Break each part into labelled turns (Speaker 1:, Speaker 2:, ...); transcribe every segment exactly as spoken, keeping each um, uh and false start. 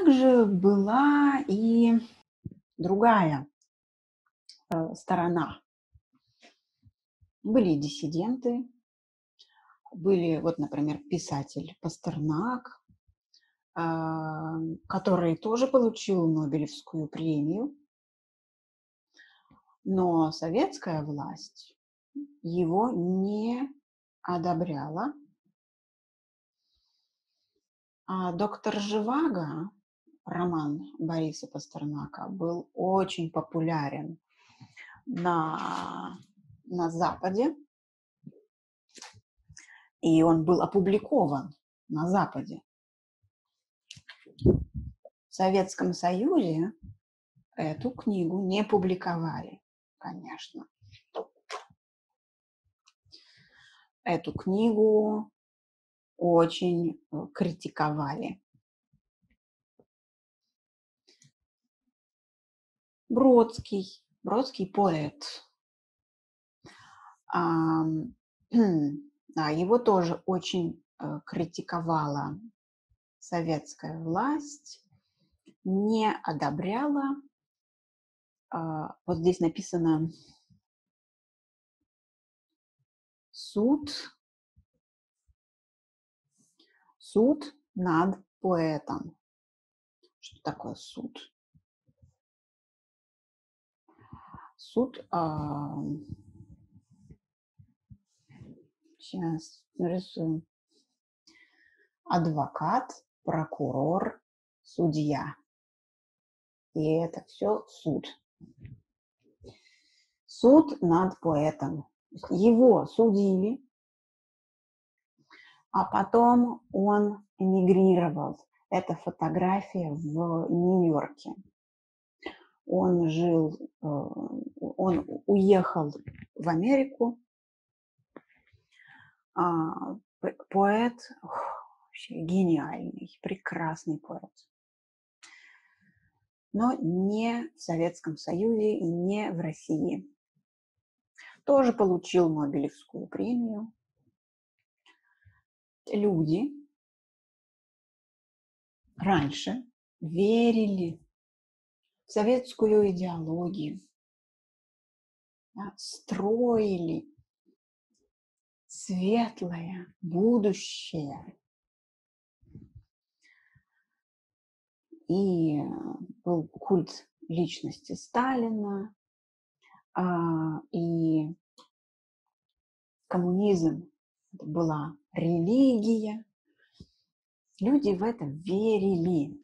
Speaker 1: также была и другая э, сторона. Были диссиденты, были, вот, например, писатель Пастернак, а, который тоже получил Нобелевскую премию, но советская власть его не одобряла. А доктор Живаго, роман Бориса Пастернака, был очень популярен на, на Западе, и он был опубликован на Западе. В Советском Союзе эту книгу не публиковали, конечно. Эту книгу очень критиковали. Бродский, Бродский поэт, а, а, его тоже очень а, критиковала советская власть, не одобряла. А, вот здесь написано суд, суд над поэтом. Что такое суд? Суд, а, сейчас нарисую. Адвокат, прокурор, судья. И это все суд. Суд над поэтом. Его судили, а потом он эмигрировал. Это фотография в Нью-Йорке. Он жил, он уехал в Америку. Поэт, вообще гениальный, прекрасный поэт. Но не в Советском Союзе и не в России. Тоже получил Нобелевскую премию. Люди раньше верили в советскую идеологию, да, строили светлое будущее. И был культ личности Сталина, и коммунизм была религия. Люди в это верили.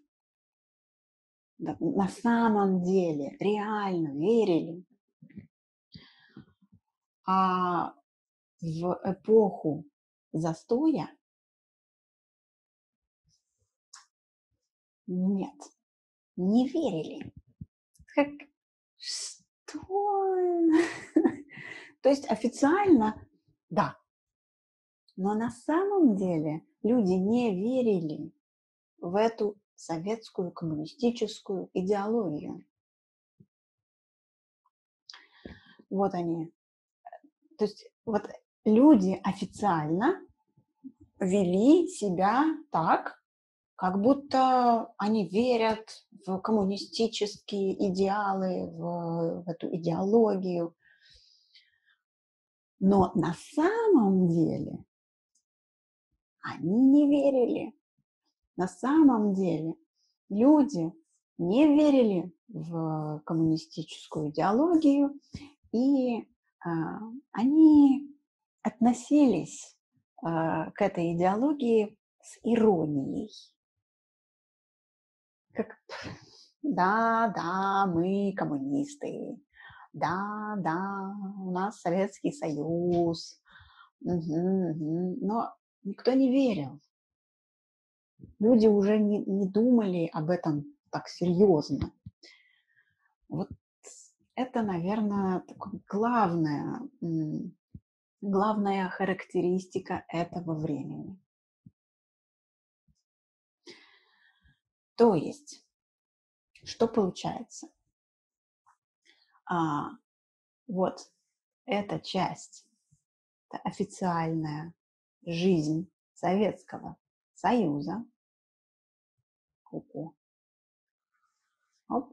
Speaker 1: На самом деле, реально верили. А в эпоху застоя нет, не верили. Как, что? То есть официально, да. Но на самом деле люди не верили в эту советскую коммунистическую идеологию. Вот они. То есть вот люди официально вели себя так, как будто они верят в коммунистические идеалы, в, в эту идеологию. Но на самом деле они не верили. На самом деле люди не верили в коммунистическую идеологию, и а, они относились а, к этой идеологии с иронией. Как, да, да, мы коммунисты, да, да, у нас Советский Союз, угу, угу. Но никто не верил. Люди уже не, не думали об этом так серьезно. Вот это, наверное, главная, главная характеристика этого времени. То есть, что получается? А, вот эта часть, это официальная жизнь Советского Союза, Оп.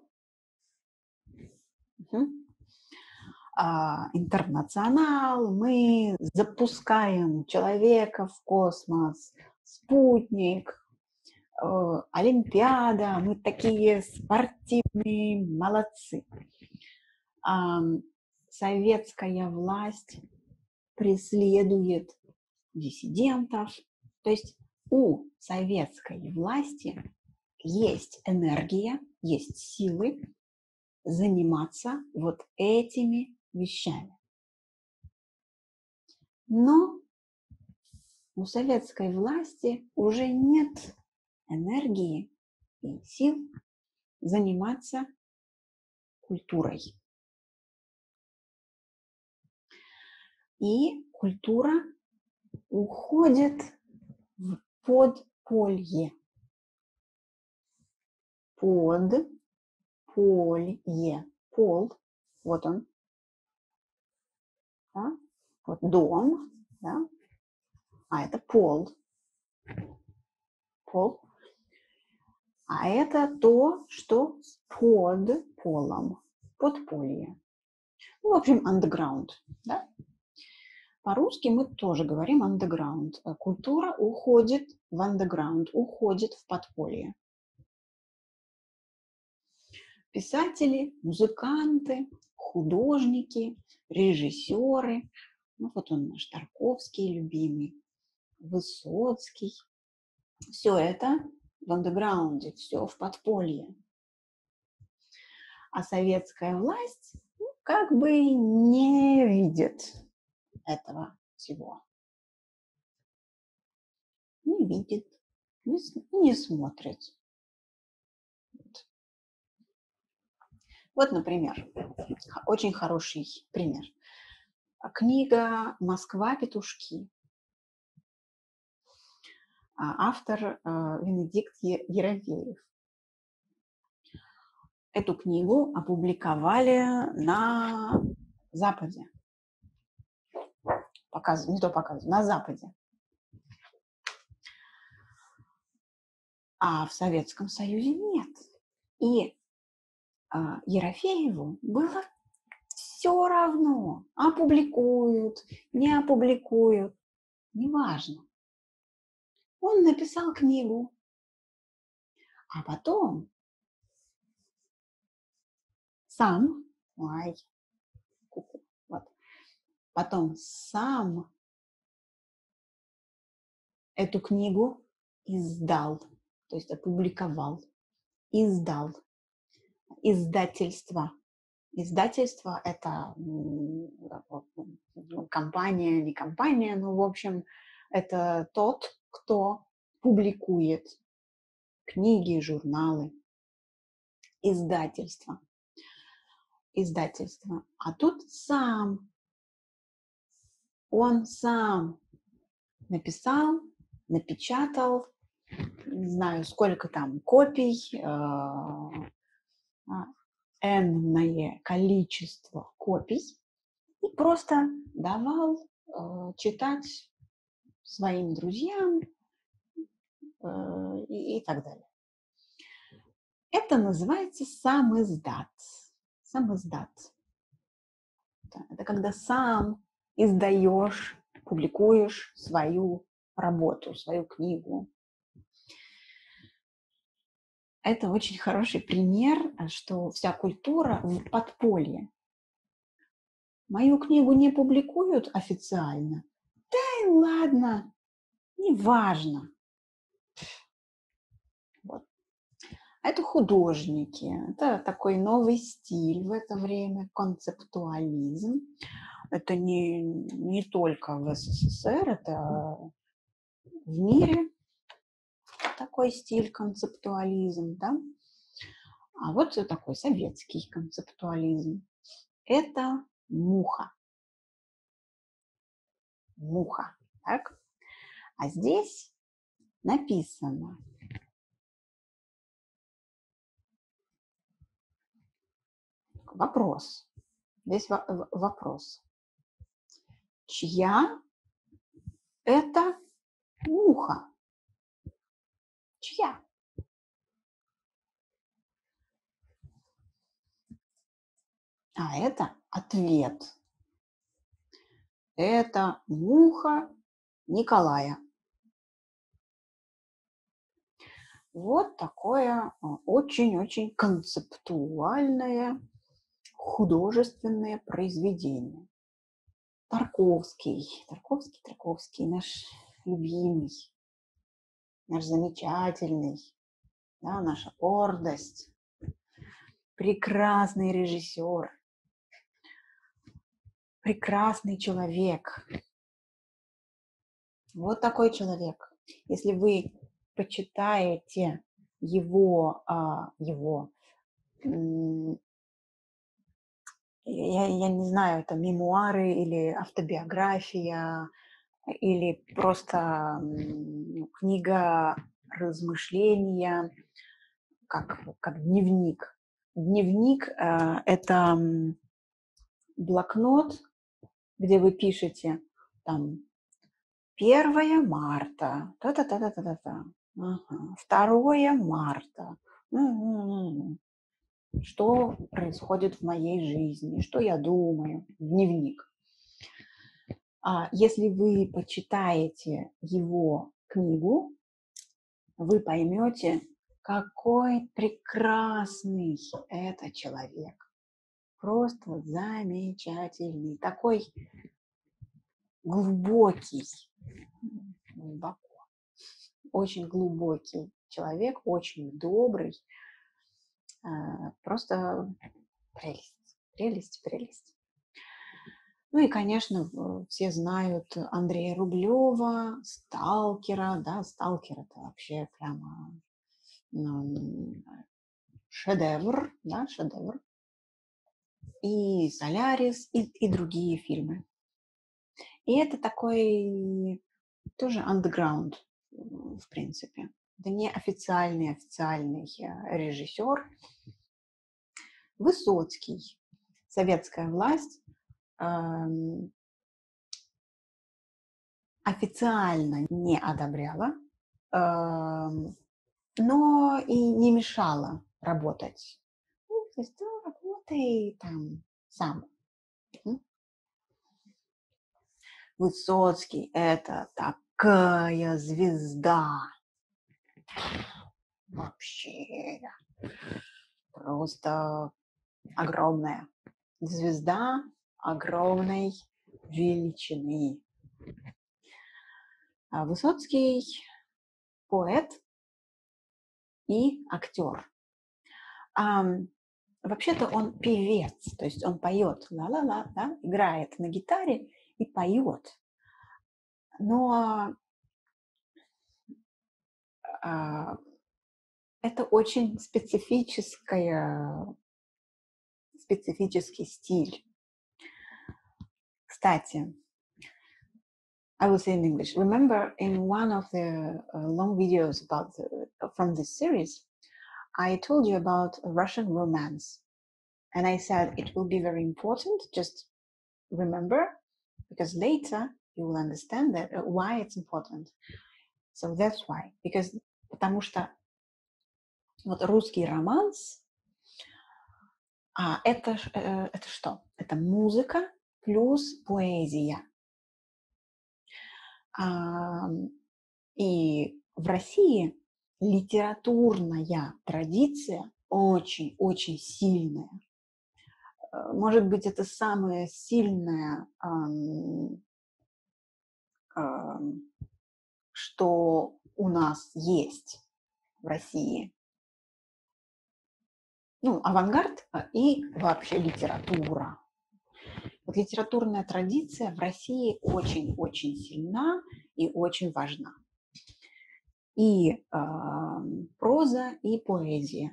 Speaker 1: Угу. А, интернационал, мы запускаем человека в космос, спутник, э, Олимпиада, мы такие спортивные молодцы. А, советская власть преследует диссидентов, то есть у советской власти есть энергия, есть силы заниматься вот этими вещами. Но у советской власти уже нет энергии и сил заниматься культурой. И культура уходит в подполье. Подполье. Пол. Вот он. Да? Вот дом. Да? А это пол. Пол. А это то, что под полом. Подполье. Ну, в общем, underground. Да? По-русски мы тоже говорим underground. Культура уходит в underground, уходит в подполье. Писатели, музыканты, художники, режиссеры. Ну, вот он наш Тарковский любимый, Высоцкий. Все это в андеграунде, все в подполье. А советская власть ну, как бы не видит этого всего. Не видит, не, не смотрит. Вот. Вот, например, очень хороший пример. Книга «Москва-петушки». Автор Венедикт Ерофеев. Эту книгу опубликовали на Западе. Показ, не то показывают, на Западе. А в Советском Союзе нет. И а, Ерофееву было все равно, опубликуют, не опубликуют, неважно. Он написал книгу, а потом сам, ой, вот, потом сам эту книгу издал, то есть опубликовал, издал. Издательство. Издательство – это компания, не компания, но, в общем, это тот, кто публикует книги, журналы. Издательство. Издательство. А тут сам, он сам написал, напечатал, не знаю, сколько там копий, энное количество копий и просто давал э, читать своим друзьям э, и, и так далее. Это называется самиздат. Самиздат. Это когда сам издаешь, публикуешь свою работу, свою книгу. Это очень хороший пример, что вся культура в подполье. Мою книгу не публикуют официально. Да и ладно, неважно. Вот. Это художники. Это такой новый стиль в это время, концептуализм. Это не, не только в СССР, это в мире такой стиль концептуализм, да? А вот такой советский концептуализм. Это муха. Муха. Так? А здесь написано. Вопрос. Здесь вопрос. Чья это муха? Чья? А это ответ. Это муха Николая. Вот такое очень-очень концептуальное художественное произведение. Тарковский, Тарковский, Тарковский, наш любимый, наш замечательный, да, наша гордость, прекрасный режиссер, прекрасный человек. Вот такой человек. Если вы почитаете его, а, его я, я не знаю, это мемуары или автобиография, или просто ну, книга размышления, как, как дневник. Дневник э, – это блокнот, где вы пишете там первое марта, та-та-та-та-та-та, ага, второе марта, что происходит в моей жизни, что я думаю, дневник. А если вы почитаете его книгу, вы поймете, какой прекрасный это человек. Просто замечательный, такой глубокий, глубоко, очень глубокий человек, очень добрый. Просто прелесть, прелесть, прелесть. Ну и, конечно, все знают Андрея Рублева, Сталкера, да, Сталкер – это вообще прямо ну, шедевр, да, шедевр. И «Солярис», и, и другие фильмы. И это такой тоже underground, в принципе. Это не официальный, официальный режиссер. Высоцкий. Советская власть эм, официально не одобряла, эм, но и не мешала работать. Ну, то есть, ну, работай там сам. Высоцкий – это такая звезда. Вообще просто огромная. Звезда огромной величины. А Высоцкий – поэт и актер. А, вообще-то он певец, то есть он поет, ла-ла-ла, да, играет на гитаре и поет. Но а, это очень специфическая, специфический стиль. Кстати, I will say in English. Remember, in one of the uh, long videos about the, from this series, I told you about a Russian romance. And I said it will be very important, just remember, because later you will understand that uh, why it's important. So that's why. Because, потому что вот русский романс, а это, э, это что? Это музыка плюс поэзия. А, и в России литературная традиция очень-очень сильная. Может быть, это самая сильная, эм, эм, что у нас есть в России. Ну, авангард и вообще литература. Вот литературная традиция в России очень-очень сильна и очень важна. И э, проза, и поэзия.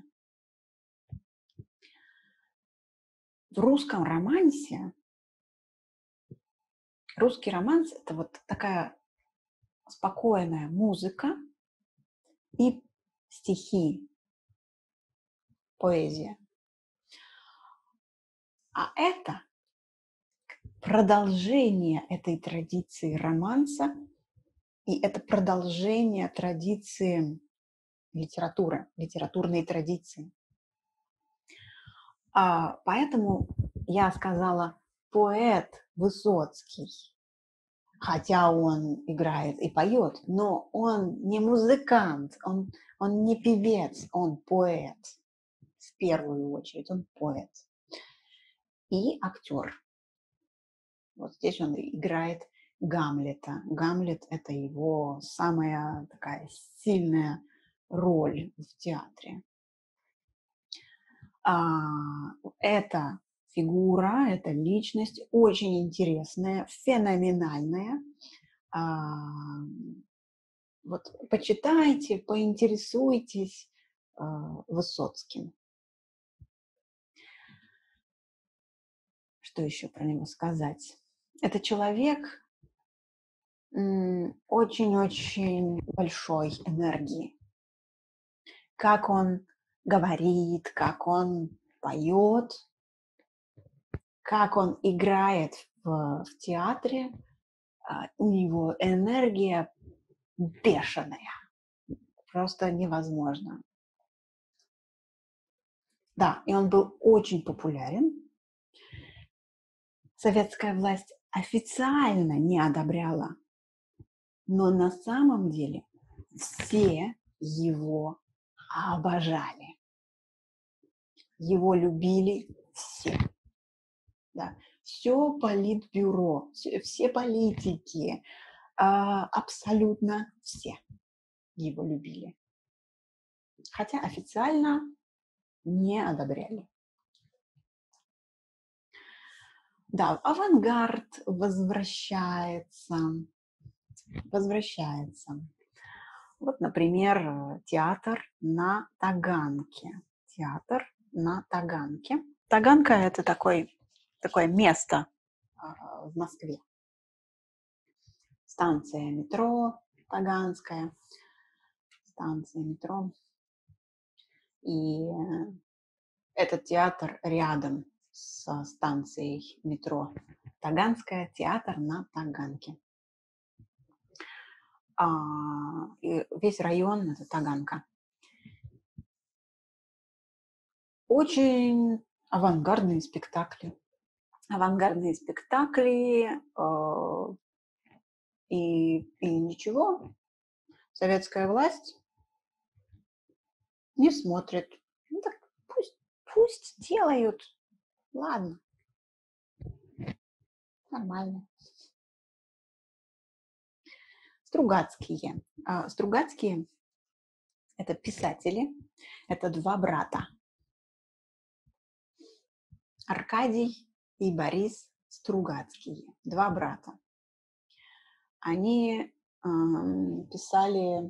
Speaker 1: В русском романсе, русский романс – это вот такая спокойная музыка и стихи, поэзия. А это продолжение этой традиции романса, и это продолжение традиции литературы, литературной традиции. А, поэтому я сказала поэт Высоцкий, хотя он играет и поет, но он не музыкант, он, он не певец, он поэт. В первую очередь он поэт и актер. Вот здесь он играет Гамлета. Гамлет – это его самая такая сильная роль в театре. А, эта фигура, эта личность очень интересная, феноменальная. А, вот почитайте, поинтересуйтесь а, Высоцким. Что еще про него сказать? Это человек очень-очень большой энергии. Как он говорит, как он поет, как он играет в, в театре, у него энергия бешеная. Просто невозможно. Да, и он был очень популярен. Советская власть официально не одобряла, но на самом деле все его обожали. Его любили все. Да. Все политбюро, все, все политики, а, абсолютно все его любили. Хотя официально не одобряли. Да, авангард возвращается. Возвращается. Вот, например, театр на Таганке. Театр на Таганке. Таганка – это такой, такое место а, в Москве. Станция метро Таганская. Станция метро. И этот театр рядом со станцией метро Таганская. Театр на Таганке. А, и весь район – это Таганка. Очень авангардные спектакли. Авангардные спектакли э, и, и ничего. Советская власть не смотрит. Ну так пусть, пусть делают. Ладно. Нормально. Стругацкие. А, Стругацкие – это писатели. Это два брата. Аркадий и Борис Стругацкие. Два брата. Они э, писали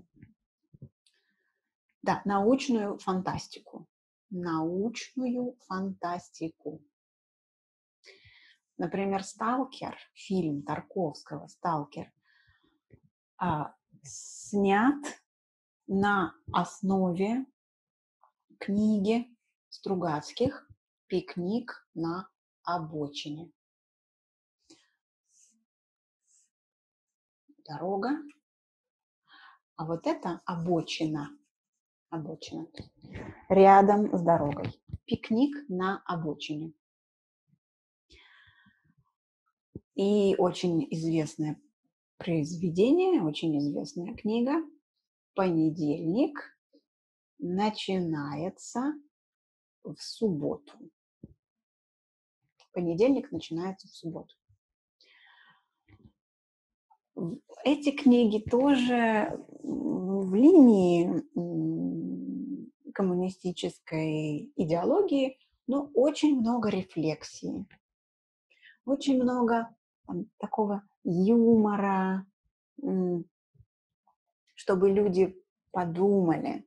Speaker 1: да, научную фантастику. Научную фантастику. Например, «Сталкер», фильм Тарковского «Сталкер», э, снят на основе книги Стругацких «Пикник на обочине». Дорога. А вот это обочина. Обочина. Рядом с дорогой. Пикник на обочине. И очень известное произведение, очень известная книга. Понедельник начинается в субботу. Понедельник начинается в субботу. Эти книги тоже в линии коммунистической идеологии, но очень много рефлексии, очень много там, такого юмора, чтобы люди подумали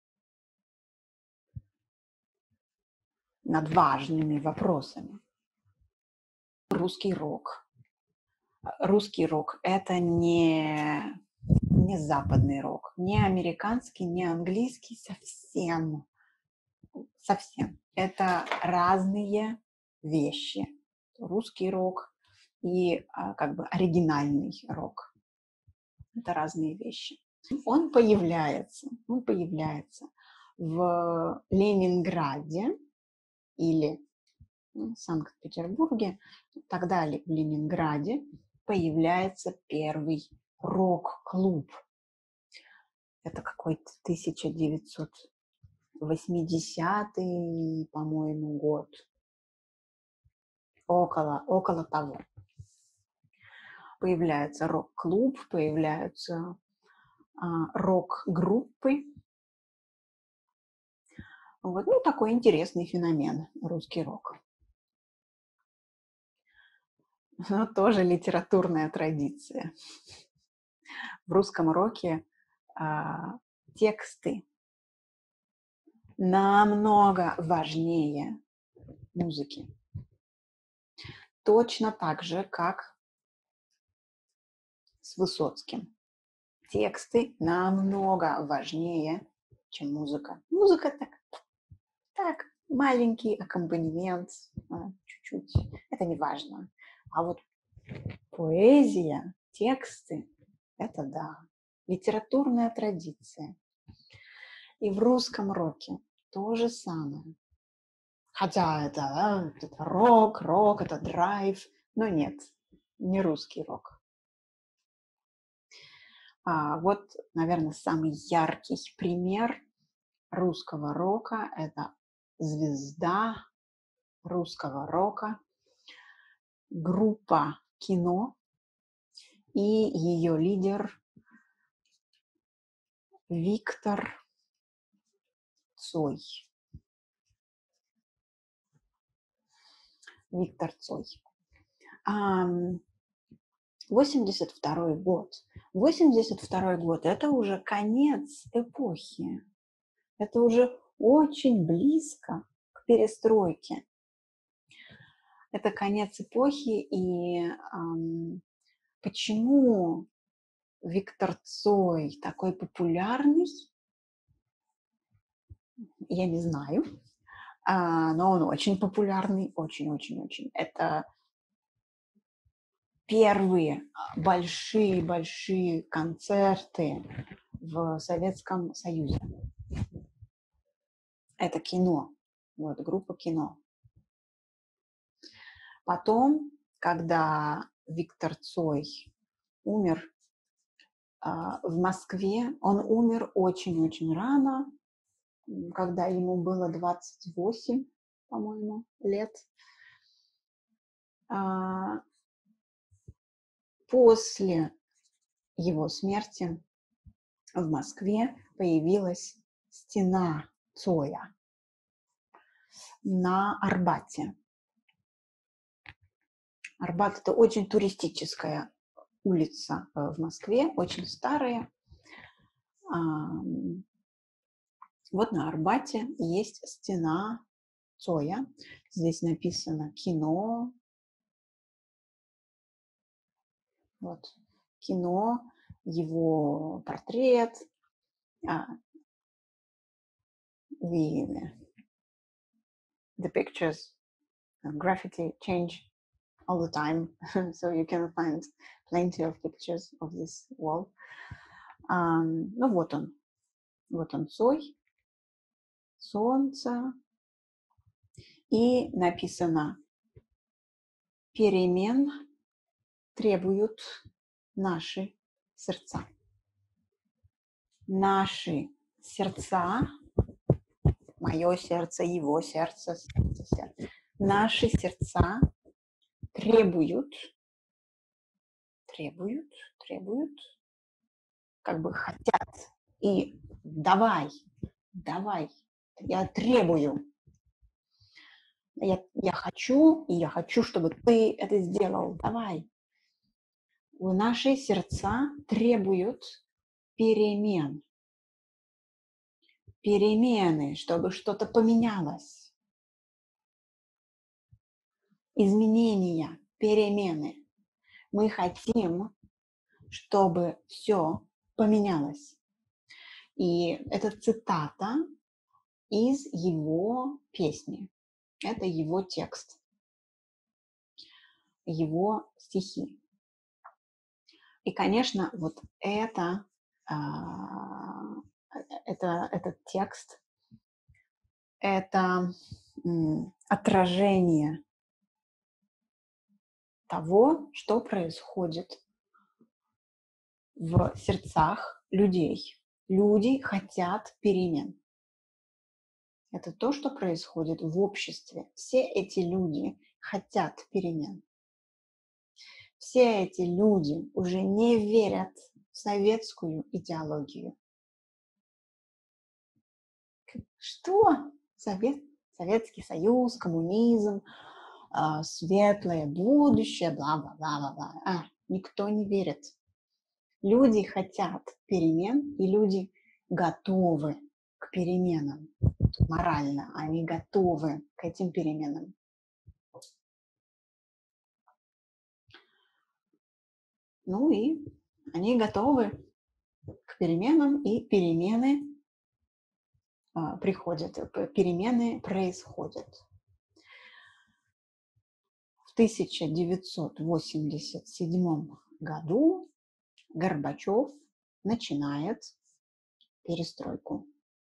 Speaker 1: над важными вопросами. Русский рок. Русский рок – это не, не западный рок, не американский, не английский, совсем, совсем. Это разные вещи. Русский рок и как бы оригинальный рок. Это разные вещи. Он появляется, он появляется в Ленинграде или в Санкт-Петербурге, тогда в Ленинграде появляется первый рок-клуб. Это какой-то тысяча девятьсот восьмидесятый, по-моему, год. Около, около того. Появляется рок-клуб, появляются а, рок-группы. Вот, ну, такой интересный феномен, русский рок. Но тоже литературная традиция. В русском роке а, тексты намного важнее музыки. Точно так же, как с Высоцким. Тексты намного важнее, чем музыка. Музыка так, так маленький аккомпанемент, чуть-чуть. Это не важно. А вот поэзия, тексты, это да, литературная традиция. И в русском роке то же самое. Хотя это, да, это рок, рок, это драйв, но нет, не русский рок. А вот, наверное, самый яркий пример русского рока – это звезда русского рока, группа «Кино» и ее лидер Виктор Цой. Виктор Цой. восемьдесят второй год. восемьдесят второй год – это уже конец эпохи. Это уже очень близко к перестройке. Это конец эпохи, и эм, почему Виктор Цой такой популярный, я не знаю, а, но он очень популярный, очень-очень-очень. Это первые большие-большие концерты в Советском Союзе. Это кино, вот группа «Кино». Потом, когда Виктор Цой умер в Москве, он умер очень-очень рано, когда ему было двадцать восемь, по-моему, лет. После его смерти в Москве появилась стена Цоя на Арбате. Арбат – это очень туристическая улица в Москве, очень старая. Вот на Арбате есть стена Цоя. Здесь написано «Кино». Вот, кино, его портрет. Uh, the, the pictures, uh, graffiti change all the time, so you can find plenty of pictures of this wall. Um, ну вот он, вот он Цой, солнце, и написано «Перемен требуют наши сердца». Наши сердца, мое сердце, его сердце, сердце, сердце. Наши сердца требуют, требуют, требуют, как бы хотят. И давай, давай, я требую. Я, я хочу, и я хочу, чтобы ты это сделал. Давай. Наши сердца требуют перемен. Перемены, чтобы что-то поменялось. Изменения, перемены. Мы хотим, чтобы все поменялось. И это цитата из его песни. Это его текст, его стихи. И, конечно, вот это, это, этот текст, это отражение того, что происходит в сердцах людей. Люди хотят перемен. Это то, что происходит в обществе. Все эти люди хотят перемен. Все эти люди уже не верят в советскую идеологию. Что? Совет, Советский Союз, коммунизм, э, светлое будущее, бла-бла-бла-бла-бла. А, никто не верит. Люди хотят перемен, и люди готовы к переменам. Морально они готовы к этим переменам. Ну и они готовы к переменам, и перемены а, приходят, перемены происходят. В тысяча девятьсот восемьдесят седьмом году Горбачев начинает перестройку.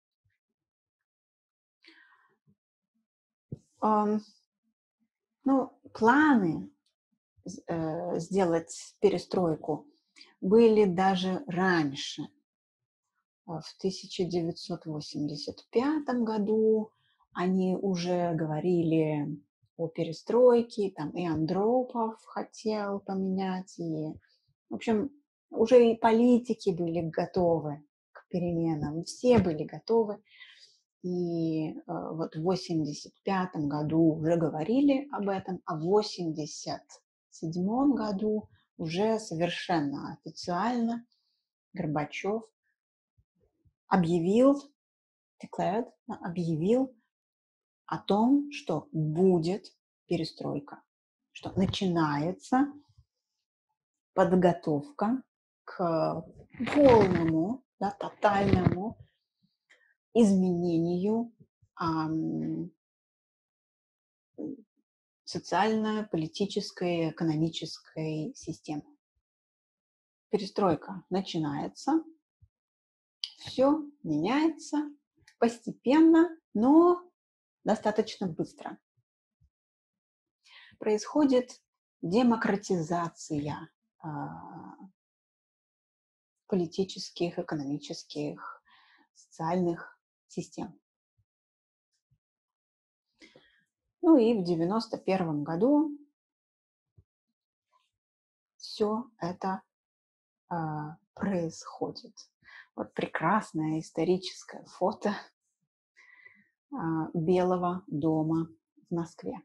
Speaker 1: Um, ну, планы э, сделать перестройку были даже раньше. В тысяча девятьсот восемьдесят пятом году они уже говорили о перестройке, там и Андропов хотел поменять, и, в общем, уже и политики были готовы к переменам, все были готовы. И э, вот в восемьдесят пятом году уже говорили об этом, а в восемьдесят седьмом году уже совершенно официально Горбачев объявил, declared, объявил о том, что будет перестройка, что начинается подготовка к полному, да, тотальному изменению эм, социально-политической, экономической системы. Перестройка начинается, все меняется постепенно, но достаточно быстро. Происходит демократизация э, политических, экономических, социальных систем. Ну и в девяносто первом году все это э, происходит. Вот прекрасное историческое фото э, Белого дома в Москве.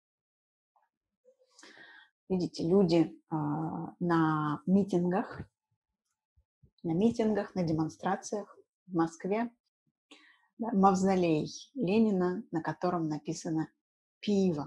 Speaker 1: Видите, люди э, на митингах, на митингах, на демонстрациях в Москве. Да, мавзолей Ленина, на котором написано «пиво».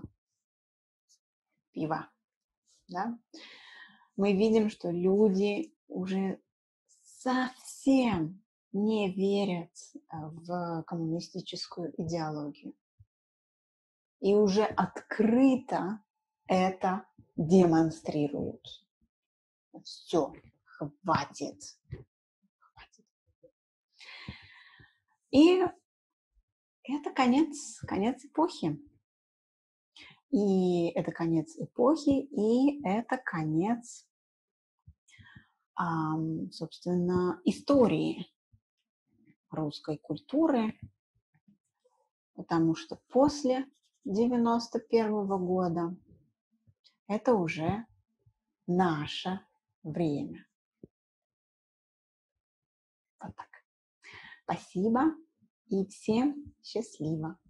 Speaker 1: Пиво. Да? Мы видим, что люди уже совсем не верят в коммунистическую идеологию. И уже открыто это демонстрируют. Все, хватит. Хватит. И это конец, конец эпохи. И это конец эпохи, и это конец, собственно, истории русской культуры, потому что после девяносто первого года это уже наше время. Вот так. Спасибо и всем счастливо.